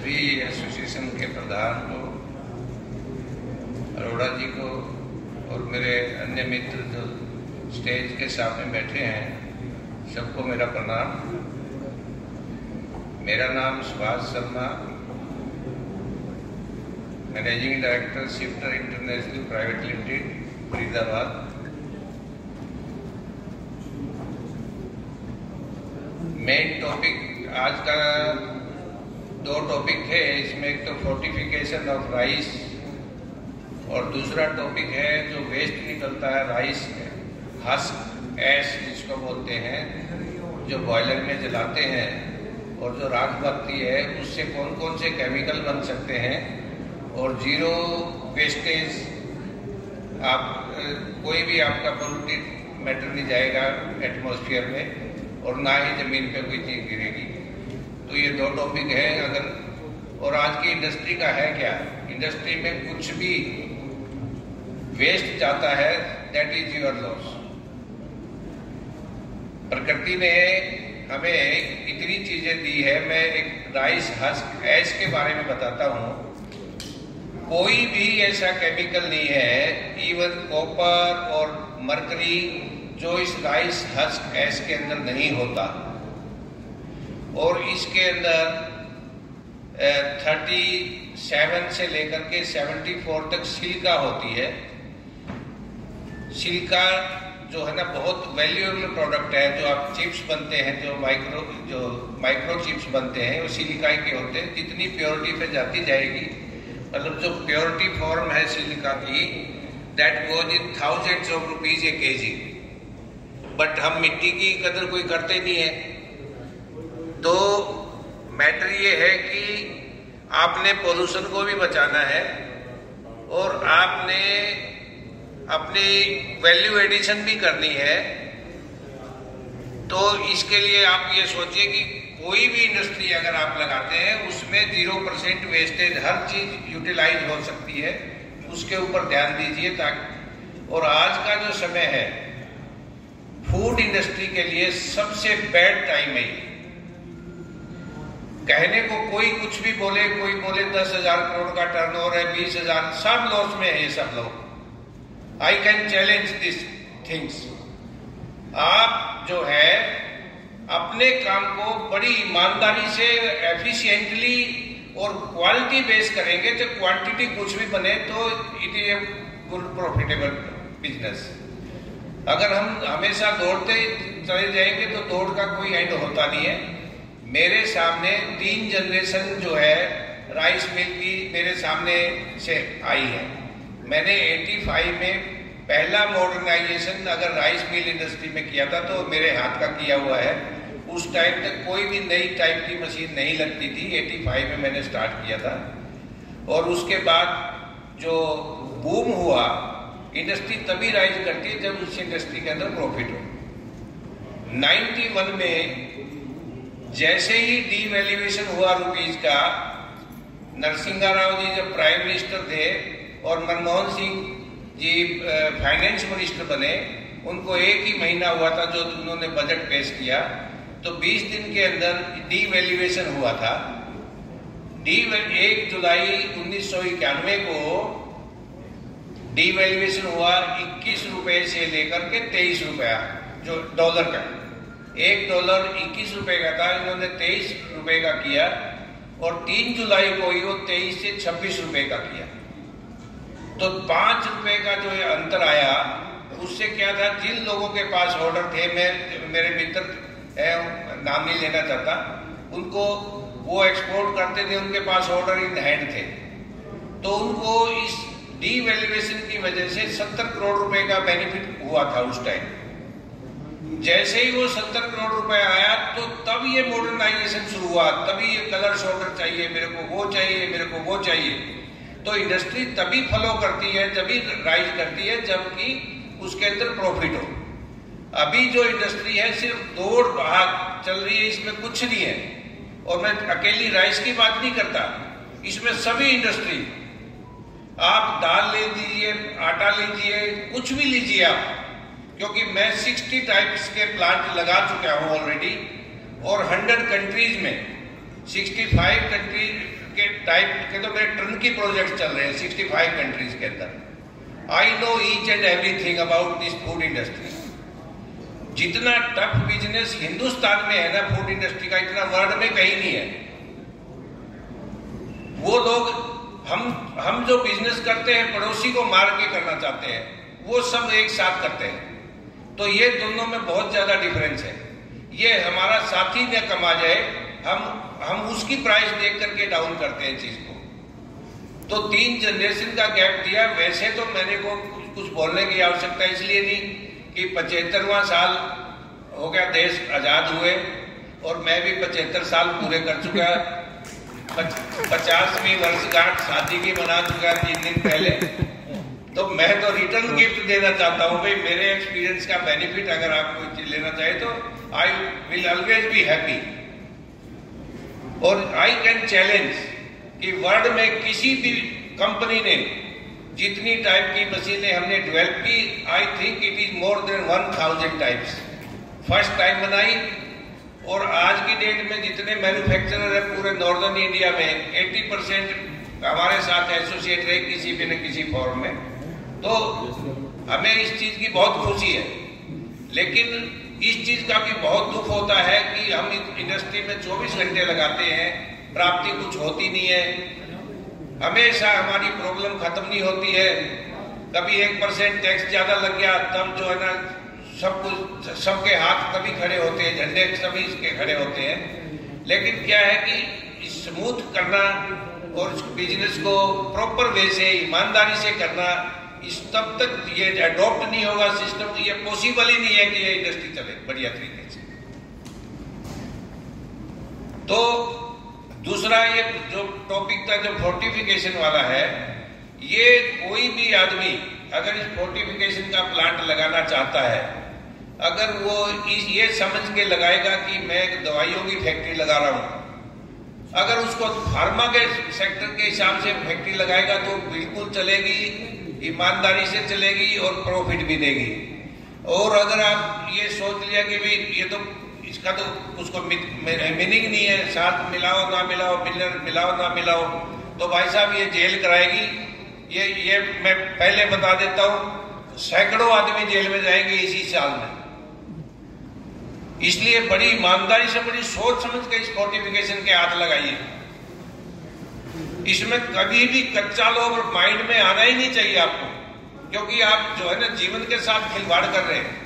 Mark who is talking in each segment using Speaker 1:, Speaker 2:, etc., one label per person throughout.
Speaker 1: सभी एसोसिएशन के प्रधान को, अरोड़ा जी को और मेरे अन्य मित्र जो स्टेज के सामने बैठे हैं, सबको मेरा प्रणाम। मेरा नाम Subhash Sharma, managing director Shifter international private limited, Faridabad. Main topic आज का दो टॉपिक थे, इसमें एक तो फोर्टिफिकेशन ऑफ राइस और दूसरा टॉपिक है जो वेस्ट निकलता है राइस हस्क ऐश जिसको बोलते हैं, जो बॉयलर में जलाते हैं और जो राख बनती है उससे कौन कौन से केमिकल बन सकते हैं और जीरो वेस्टेज आप कोई भी आपका पोल्यूटेड मैटर नहीं जाएगा एटमॉस्फेयर में और ना ही जमीन पे कोई चीज गिरेगी। तो ये दो टॉपिक है। अगर और आज की इंडस्ट्री का है क्या, इंडस्ट्री में कुछ भी वेस्ट जाता है दैट इज योर लॉस। प्रकृति ने हमें इतनी चीजें दी है। मैं एक राइस हस्क ऐश के बारे में बताता हूँ। कोई भी ऐसा केमिकल नहीं है, इवन कॉपर और मरकरी, जो इस राइस हस्क ऐश के अंदर नहीं होता। और इसके अंदर 37 से लेकर के 74 तक सिलिका होती है। सिलिका जो है ना बहुत वैल्यूएबल प्रोडक्ट है। जो आप चिप्स बनते हैं, जो माइक्रो चिप्स बनते हैं, वो सिलिका के होते हैं। जितनी प्योरिटी पे जाती जाएगी, मतलब जो प्योरिटी फॉर्म है सिलिका की, that goes in thousands of rupees a KG. But हम मिट्टी की कदर कोई करते नहीं है। तो मैटर ये है कि आपने पोल्यूशन को भी बचाना है और आपने अपनी वैल्यू एडिशन भी करनी है। तो इसके लिए आप ये सोचिए कि कोई भी इंडस्ट्री अगर आप लगाते हैं उसमें 0% वेस्टेज, हर चीज यूटिलाइज हो सकती है, उसके ऊपर ध्यान दीजिए। ताकि और आज का जो समय है फूड इंडस्ट्री के लिए सबसे बैड टाइम है। कहने को कोई कुछ भी बोले, कोई बोले 10,000 करोड़ का टर्नओवर है, 20,000, सब लॉस में है ये सब लोग। I can challenge this things. आप जो है अपने काम को बड़ी ईमानदारी से, एफिशिएंटली और क्वालिटी बेस करेंगे तो क्वांटिटी कुछ भी बने तो it is a good profitable business. अगर हम हमेशा दौड़ते चले जाएंगे तो दौड़ का कोई एंड होता नहीं है। मेरे सामने 3 जनरेशन जो है राइस मिल की मेरे सामने से आई है। मैंने 85 में पहला मॉडर्नाइजेशन अगर राइस मिल इंडस्ट्री में किया था तो मेरे हाथ का किया हुआ है। उस टाइम तक कोई भी नई टाइप की मशीन नहीं लगती थी। 85 में मैंने स्टार्ट किया था। और उसके बाद जो बूम हुआ, इंडस्ट्री तभी राइज करती है जब उस इंडस्ट्री के अंदर प्रॉफिट हो। 91 में जैसे ही डीवैल्यूएशन हुआ रुपीज का, नरसिंहा राव जी जब प्राइम मिनिस्टर थे और मनमोहन सिंह जी फाइनेंस मिनिस्टर बने, उनको एक ही महीना हुआ था जो उन्होंने बजट पेश किया, तो 20 दिन के अंदर डीवैल्यूएशन हुआ था। 1 जुलाई 1991 को डीवैल्यूएशन हुआ 21 रुपए से लेकर के 23 रुपया, जो डॉलर का। $1 21 रुपए का था, इन्होंने 23 रुपए का किया। और 3 जुलाई को ही वो 23 से 26 रुपए का किया। तो 5 रुपए का जो अंतर आया, उससे क्या था, जिन लोगों के पास ऑर्डर थे, मेरे मित्र है, नाम नहीं लेना चाहता, उनको वो एक्सपोर्ट करते थे, उनके पास ऑर्डर इन हैंड थे, तो उनको इस डीवैल्यूएशन की वजह से 70 करोड़ रुपए का बेनिफिट हुआ था उस टाइम। जैसे ही वो 70 करोड़ रुपए आया तो तब ये मॉडर्नाइजेशन शुरू हुआ। तभी ये कलर्स ऑर्डर चाहिए, मेरे को वो चाहिए, मेरे को वो चाहिए। तो इंडस्ट्री तभी फॉलो करती है, तभी राइज करती है जबकि उसके अंदर प्रॉफिट हो। अभी जो इंडस्ट्री है सिर्फ दौड़ भाग चल रही है, इसमें कुछ नहीं है। और मैं अकेली राइस की बात नहीं करता, इसमें सभी इंडस्ट्री, आप दाल ले लीजिए, आटा लीजिए, कुछ भी लीजिए आप, क्योंकि मैं 60 टाइप्स के प्लांट लगा चुका हूं ऑलरेडी और 100 कंट्रीज में 65 कंट्रीज के टाइप के तो मेरे टर्नकी प्रोजेक्ट चल रहे हैं 65 कंट्रीज के अंदर। I know each and everything about this food industry. जितना टफ बिजनेस हिंदुस्तान में है ना फूड इंडस्ट्री का, इतना वर्ल्ड में कहीं नहीं है। वो लोग हम जो बिजनेस करते हैं पड़ोसी को मार के करना चाहते हैं, वो सब एक साथ करते हैं। तो ये दोनों में बहुत ज्यादा डिफरेंस है। ये हमारा साथी न कमा जाए, हम उसकी प्राइस देख करके डाउन करते हैं चीज को। तो 3 जनरेशन का गैप दिया। वैसे तो मैंने को कुछ बोलने की आवश्यकता इसलिए नहीं कि 75वां साल हो गया देश आजाद हुए, और मैं भी 75 साल पूरे कर चुका। 50वीं वर्षगांठ शादी की मना चुका 3 दिन पहले। तो मैं तो रिटर्न गिफ्ट देना चाहता हूं भाई, मेरे एक्सपीरियंस का बेनिफिट अगर आप कोई चीज लेना चाहे तो I will always be happy. और आई कैन चैलेंज कि वर्ल्ड में किसी भी कंपनी ने जितनी टाइप की मशीनें हमने डेवलप की, I think it is more than 1000 types first time बनाई। और आज की डेट में जितने मैन्युफैक्चरर है पूरे नॉर्दर्न इंडिया में 80% हमारे साथ एसोसिएट रहे किसी भी न किसी फॉर्म में। तो हमें इस चीज की बहुत खुशी है, लेकिन इस चीज का भी बहुत दुख होता है कि हम इंडस्ट्री में 24 घंटे लगाते हैं, प्राप्ति कुछ होती नहीं है, हमेशा हमारी प्रॉब्लम खत्म नहीं होती है। कभी 1% टैक्स ज्यादा लग गया तब जो है ना सब कुछ, सबके हाथ तभी खड़े होते हैं, झंडे सभी इसके खड़े होते हैं। लेकिन क्या है कि स्मूथ करना और बिजनेस को प्रॉपर वे से ईमानदारी से करना, इस तब तक ये अडॉप्ट नहीं होगा सिस्टम, ये पॉसिबल ही नहीं है कि ये इंडस्ट्री चले बढ़िया तरीके से। तो दूसरा ये जो टॉपिक था जो फोर्टिफिकेशन वाला है, ये कोई भी आदमी अगर इस फोर्टिफिकेशन का प्लांट लगाना चाहता है, अगर वो ये समझ के लगाएगा कि मैं एक दवाइयों की फैक्ट्री लगा रहा हूं, अगर उसको फार्मा के सेक्टर के हिसाब से फैक्ट्री लगाएगा तो बिल्कुल चलेगी, ईमानदारी से चलेगी और प्रॉफिट भी देगी। और अगर आप ये सोच लिया कि भाई ये तो इसका तो उसको मीनिंग नहीं है, साथ मिलाओ ना मिलाओ, मिलाओ ना मिलाओ, तो भाई साहब ये जेल कराएगी। ये मैं पहले बता देता हूं, सैकड़ों आदमी जेल में जाएंगे इसी साल में। इसलिए बड़ी ईमानदारी से, बड़ी सोच समझ के इस फोर्टिफिकेशन के हाथ लगाइए। इसमें कभी भी कच्चा लोग माइंड में आना ही नहीं चाहिए आपको, क्योंकि आप जो है ना जीवन के साथ खिलवाड़ कर रहे हैं।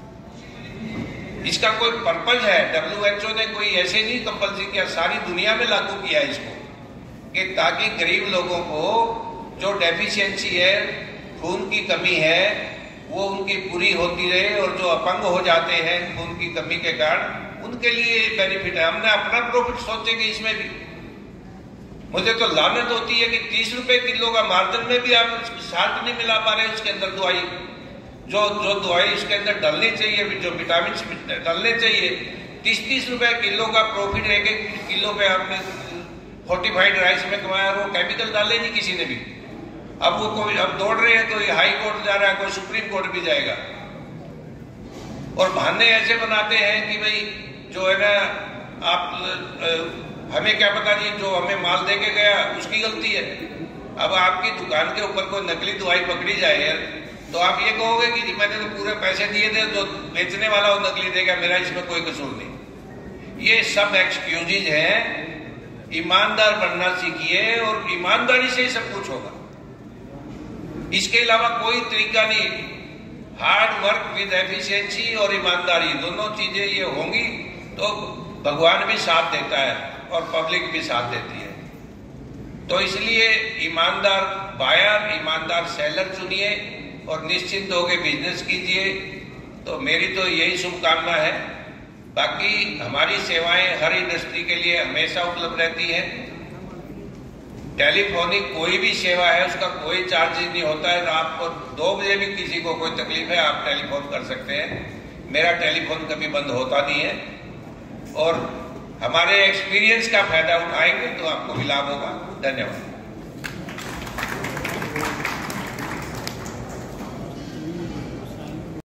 Speaker 1: इसका कोई पर्पज है, WHO ने कोई ऐसे नहीं कंपल्सरी किया, सारी दुनिया में लागू किया इसको, कि ताकि गरीब लोगों को जो डेफिशिएंसी है, खून की कमी है, वो उनकी पूरी होती रहे, और जो अपंग हो जाते हैं खून की कमी के कारण, उनके लिए बेनिफिट है। हमने अपना प्रॉफिट सोचेंगे इसमें भी। मुझे तो लानत होती है कि 30 रुपए किलो का मार्जिन में भी आप साल्ट नहीं मिला पा रहे उसके अंदर दवाई, जो दवाई इसके अंदर डालनी चाहिए, जो विटामिन डालने चाहिए। 30-30 रुपए किलो का प्रॉफिट 1-1 किलो पे आपने फोर्टिफाइड राइस में कमाया, और वो केमिकल डाले नहीं किसी ने भी। अब वो कोई अब दौड़ रहे हैं, कोई हाई कोर्ट जा रहा है, कोई सुप्रीम कोर्ट भी जाएगा, और बहाने ऐसे बनाते हैं कि भाई जो है ना आप हमें क्या पता जी, जो हमें माल दे के गया उसकी गलती है। अब आपकी दुकान के ऊपर कोई नकली दवाई पकड़ी जाए तो आप ये कहोगे कि मैंने तो पूरे पैसे दिए थे, जो बेचने वाला वो नकली देगा, मेरा इसमें कोई कसूर नहीं। ये सब एक्सक्यूजेज हैं। ईमानदार बनना सीखिए और ईमानदारी से ही सब कुछ होगा, इसके अलावा कोई तरीका नहीं। हार्ड वर्क विद एफिशिएंसी और ईमानदारी दोनों चीजें ये होंगी तो भगवान भी साथ देता है और पब्लिक भी साथ देती है। तो इसलिए ईमानदार बायर, ईमानदार सेलर चुनिए और निश्चिंत होकर बिजनेस कीजिए। तो मेरी तो यही शुभकामना है। बाकी हमारी सेवाएं हर इंडस्ट्री के लिए हमेशा उपलब्ध रहती हैं। टेलीफोनिक कोई भी सेवा है उसका कोई चार्जेस नहीं होता है। रात को 2 बजे भी किसी को कोई तकलीफ है आप टेलीफोन कर सकते हैं। मेरा टेलीफोन कभी बंद होता नहीं है और हमारे एक्सपीरियंस का फायदा उठाएंगे तो आपको भी लाभ होगा। धन्यवाद।